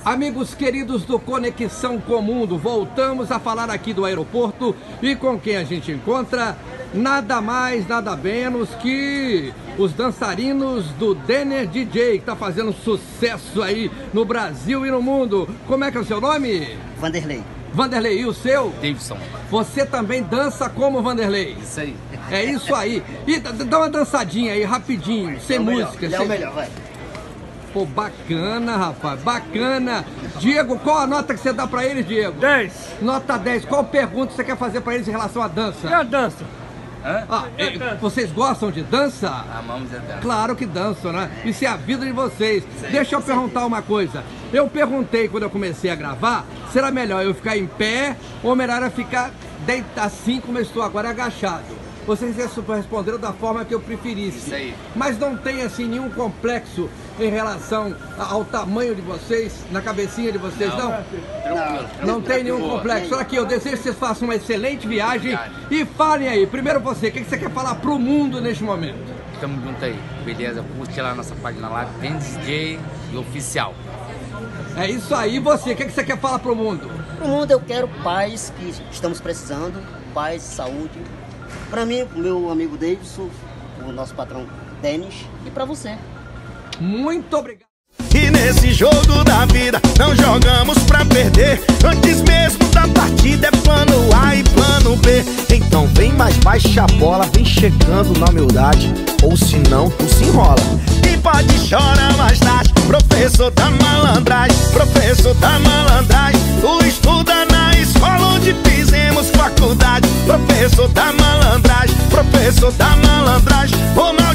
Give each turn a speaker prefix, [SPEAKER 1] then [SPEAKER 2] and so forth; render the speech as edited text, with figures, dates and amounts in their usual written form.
[SPEAKER 1] Amigos queridos do Conexão com o Mundo, voltamos a falar aqui do aeroporto e com quem a gente encontra nada mais, nada menos que os dançarinos do Denner DJ, que está fazendo sucesso aí no Brasil e no mundo. Como é que é o seu nome?
[SPEAKER 2] Vanderlei.
[SPEAKER 1] Vanderlei, e o seu?
[SPEAKER 3] Davidson.
[SPEAKER 1] Você também dança como Vanderlei?
[SPEAKER 3] Isso aí.
[SPEAKER 1] É isso aí. E dá uma dançadinha aí, rapidinho, sem música.
[SPEAKER 2] Ele é o melhor, vai.
[SPEAKER 1] Pô, bacana, rapaz, bacana. Diego, qual a nota que você dá pra eles, Diego?
[SPEAKER 4] 10.
[SPEAKER 1] Nota 10. Qual pergunta você quer fazer pra eles em relação à dança?
[SPEAKER 4] E a dança?
[SPEAKER 1] Vocês gostam de dança?
[SPEAKER 3] Amamos a dança.
[SPEAKER 1] Claro que dançam, né? Isso é a vida de vocês. Deixa eu perguntar uma coisa. Eu perguntei quando eu comecei a gravar, será melhor eu ficar em pé ou melhor eu ficar deitado assim como eu estou agora, agachado? Vocês responderam da forma que eu preferisse.
[SPEAKER 3] Isso aí.
[SPEAKER 1] Mas não tem assim nenhum complexo em relação ao tamanho de vocês, na cabecinha de vocês, não? Não tem nenhum complexo. Olha aqui, eu desejo que vocês façam uma excelente viagem e falem aí. Primeiro você, o que você quer falar pro mundo neste momento?
[SPEAKER 3] Tamo junto aí, beleza? Curte lá a nossa página lá, DJ e Oficial.
[SPEAKER 1] É isso aí. E você, o que você quer falar pro mundo?
[SPEAKER 2] Pro mundo eu quero paz, que estamos precisando, paz, saúde. Pra mim, o meu amigo Davidson, o nosso patrão Denis, e pra você.
[SPEAKER 1] Muito obrigado.
[SPEAKER 5] E nesse jogo da vida não jogamos pra perder. Antes mesmo da partida é plano A e plano B. Então vem mais baixa a bola, vem chegando na humildade, ou senão tu se enrola. E pode chorar mais tarde, professor da malandragem. Professor da malandragem, tu estuda na escola onde fizemos faculdade. Professor da malandragem, professor da malandragem,